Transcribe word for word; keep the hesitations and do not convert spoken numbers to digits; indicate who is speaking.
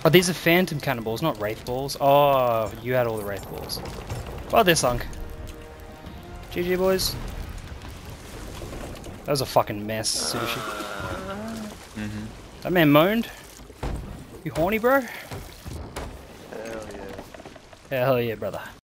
Speaker 1: Oh, these are phantom cannonballs, not wraith balls. Oh, you had all the wraith balls. Oh, they're sunk. G G, boys. That was a fucking mess, Sushi.
Speaker 2: Mm-hmm.
Speaker 1: That man moaned. You horny, bro?
Speaker 3: Hell yeah.
Speaker 1: Hell yeah, brother.